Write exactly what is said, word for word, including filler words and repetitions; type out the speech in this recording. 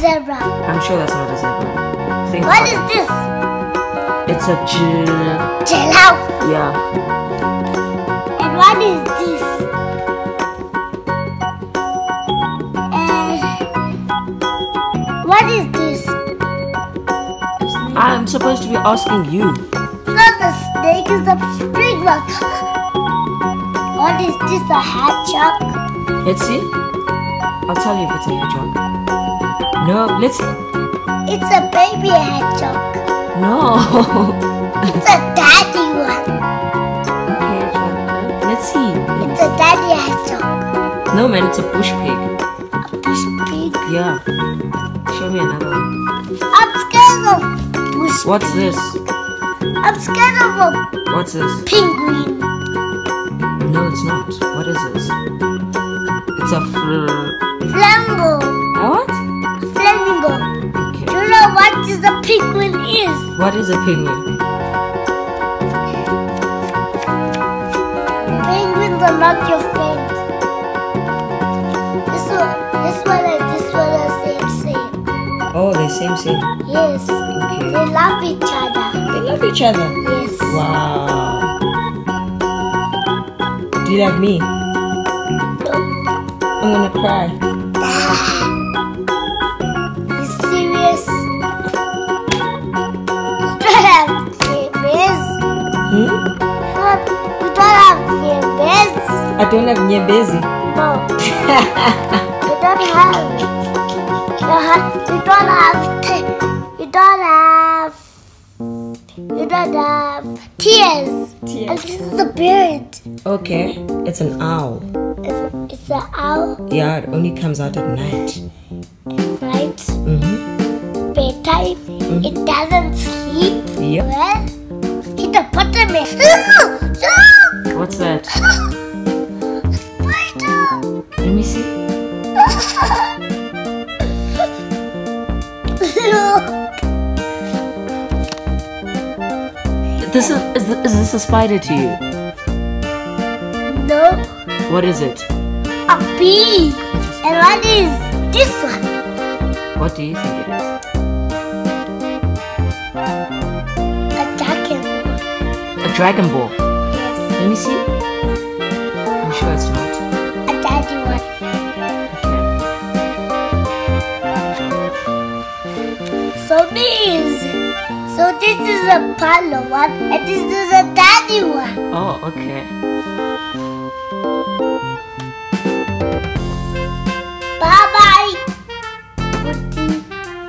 zebra. I'm sure that's not a zebra. Think What about is it. this? It's a G. Giraffe. Yeah. And what is this? And what is this? I'm supposed to be asking you. Not the snake, is the spring rock. What is this? A hedgehog? Let's see. I'll tell you if it's a hedgehog. No, let's see. It's a baby hedgehog. No. It's a daddy one. Okay, hedgehog. Let's see. It's a daddy hedgehog. No, man, it's a bush pig. A bush pig. Yeah. Show me another one. I'm scared of bush What's pig. this? I'm scared of a What's this? penguin. No, it's not. What is this? It's a fl... Flamingo. A what? Flamingo. Okay. Do you know what is a penguin is? What is a penguin? Penguins are not your friend. This one, this one and this one are same same. Oh, they same same. Yes. Okay. They love each other. They love each other. Yes. Wow. Do you love me? I'm gonna cry. You serious? You don't have babies. Hmm? What? You don't have babies? I don't have nyebezi. No. You don't have. You, have, you don't have. T- you don't have. You don't have tears. Tears. And this is a bird. Okay, it's an owl. It's, it's an owl Yeah, it only comes out at night. at night. Mm-hmm. Bedtime. It doesn't sleep. Yep. Well, hippopotamus. Look! What's that? Spider! Let me see. This is is, th- is this a spider to you? No, What is it? a bee. And what is this one? What do you think it is? A dragon. A dragon ball. Yes, Let me see. I'm sure it's not. a daddy one. Okay. So this. So this is a palo one, and this is a daddy one. Oh, okay.